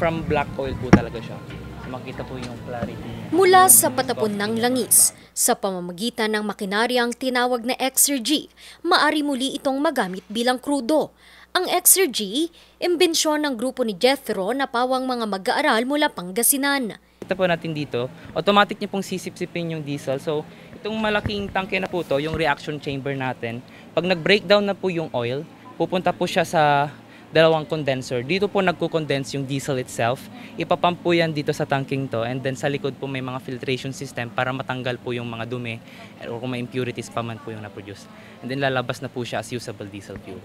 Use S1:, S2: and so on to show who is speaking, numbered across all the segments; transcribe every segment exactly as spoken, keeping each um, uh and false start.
S1: from black oil po talaga siya. So, makita po yung clarity.
S2: Mula sa patapon ng langis, sa pamamagitan ng makinaryang tinawag na exergy, maari muli itong magamit bilang krudo. Ang exergy, imbensyon ng grupo ni Jethro na pawang mga mag-aaral mula Pangasinan.
S1: Kita po natin dito, automatic niya pong sisip-sipin yung diesel. So, itong malaking tangke na po to, yung reaction chamber natin, pag nag-breakdown na po yung oil, pupunta po siya sa dalawang condenser. Dito po nagko-condense yung diesel itself. Ipapump po yan dito sa tanking to, and then sa likod po may mga filtration system para matanggal po yung mga dumi or kung may impurities pa man po yung na-produce. And then lalabas na po siya as usable diesel fuel.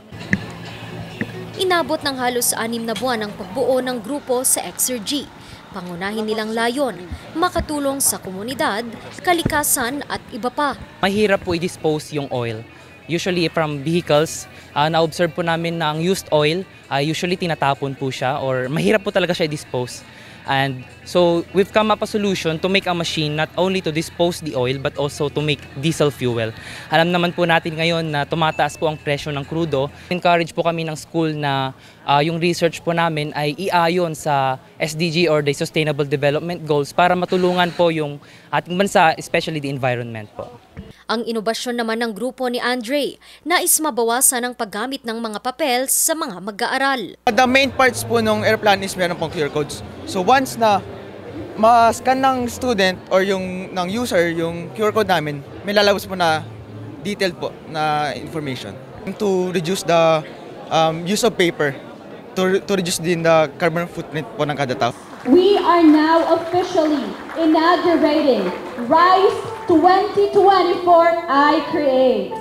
S2: Inabot ng halos anim na buwan ang pagbuo ng grupo sa exergy. Pangunahin nilang layon, makatulong sa komunidad, kalikasan at iba pa.
S1: Mahirap po i-dispose yung oil. Usually from vehicles, uh, na-observe po namin na ang used oil, uh, usually tinatapon po siya or mahirap po talaga siya i-dispose. And so we've come up a solution to make a machine not only to dispose the oil but also to make diesel fuel. Alam naman po natin ngayon na tumataas po ang presyo ng krudo. Encourage po kami ng school na uh, yung research po namin ay iayon sa S D G or the Sustainable Development Goals para matulungan po yung ating bansa, especially the environment po.
S2: Ang inobasyon naman ng grupo ni Andre, nais mabawasan ang paggamit ng mga papel sa mga mag-aaral.
S3: The main parts po ng airplane is meron pong Q R codes. So once na ma-scan ng student or yung ng user yung Q R code namin, may lalabas po na detailed po na information. To reduce the um, use of paper, to, to reduce din the carbon footprint po ng kada tao.
S4: We are now officially inaugurating RISE twenty twenty-four I Create.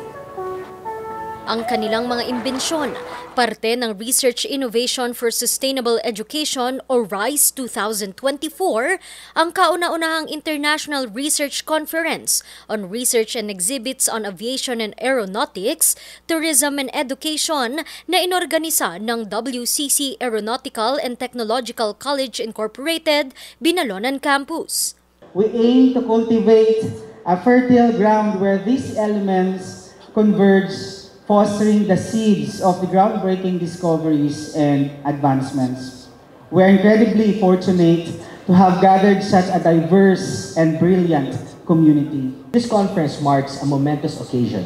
S2: Ang kanilang mga imbensyon, parte ng Research Innovation for Sustainable Education o RISE twenty twenty-four, ang kauna-unahang International Research Conference on Research and Exhibits on Aviation and Aeronautics, Tourism and Education na inorganisa ng W C C Aeronautical and Technological College Incorporated, Binalonan Campus.
S5: We aim to cultivate a fertile ground where these elements converge, fostering the seeds of the groundbreaking discoveries and advancements. We're incredibly fortunate to have gathered such a diverse and brilliant community.
S6: This conference marks a momentous occasion.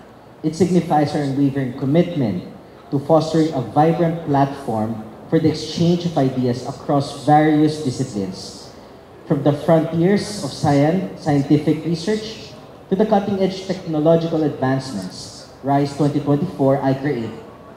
S6: It signifies our unwavering commitment to fostering a vibrant platform for the exchange of ideas across various disciplines, from the frontiers of science, scientific research to the cutting-edge technological advancements. RISE twenty twenty-four I Create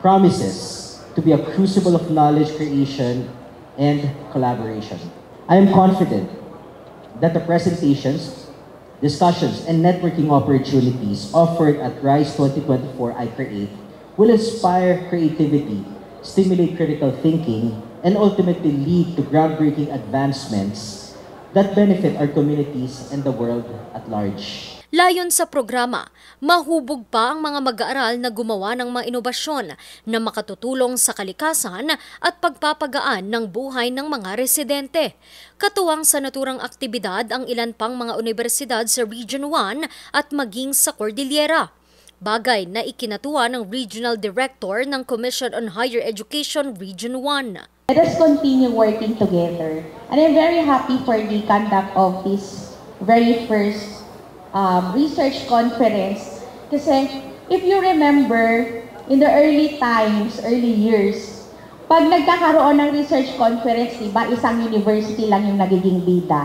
S6: promises to be a crucible of knowledge creation and collaboration. I am confident that the presentations, discussions, and networking opportunities offered at RISE twenty twenty-four I Create will inspire creativity, stimulate critical thinking, and ultimately lead to groundbreaking advancements that benefit our communities and the world at large.
S2: Layon sa programa, mahubog pa ang mga mag-aaral na gumawa ng mga inobasyon na makatutulong sa kalikasan at pagpapagaan ng buhay ng mga residente. Katuwang sa naturang aktibidad ang ilan pang mga universidad sa Region one at maging sa Cordillera. Bagay na ikinatuwa ng Regional Director ng Commission on Higher Education Region one.
S4: Let us continue working together. And I'm very happy for the conduct of this very first um, research conference. Kasi if you remember, in the early times, early years, pag nagkakaroon ng research conference, diba, isang university lang yung nagiging bida.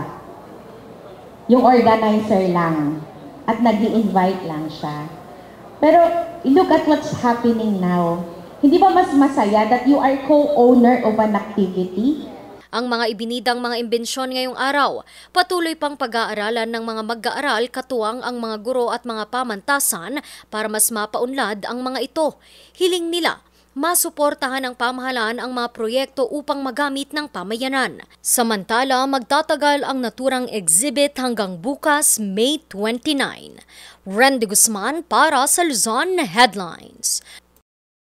S4: Yung organizer lang. At nag-i-invite lang siya. Pero look at what's happening now. Hindi ba mas masaya that you are co-owner of an activity?
S2: Ang mga ibinidang mga imbensyon ngayong araw, patuloy pang pag-aaralan ng mga mag-aaral katuwang ang mga guro at mga pamantasan para mas mapaunlad ang mga ito. Hiling nila, masuportahan ng pamahalaan ang mga proyekto upang magamit ng pamayanan. Samantala, magtatagal ang naturang exhibit hanggang bukas, May twenty-nine. Randy Guzman para sa Luzon Headlines.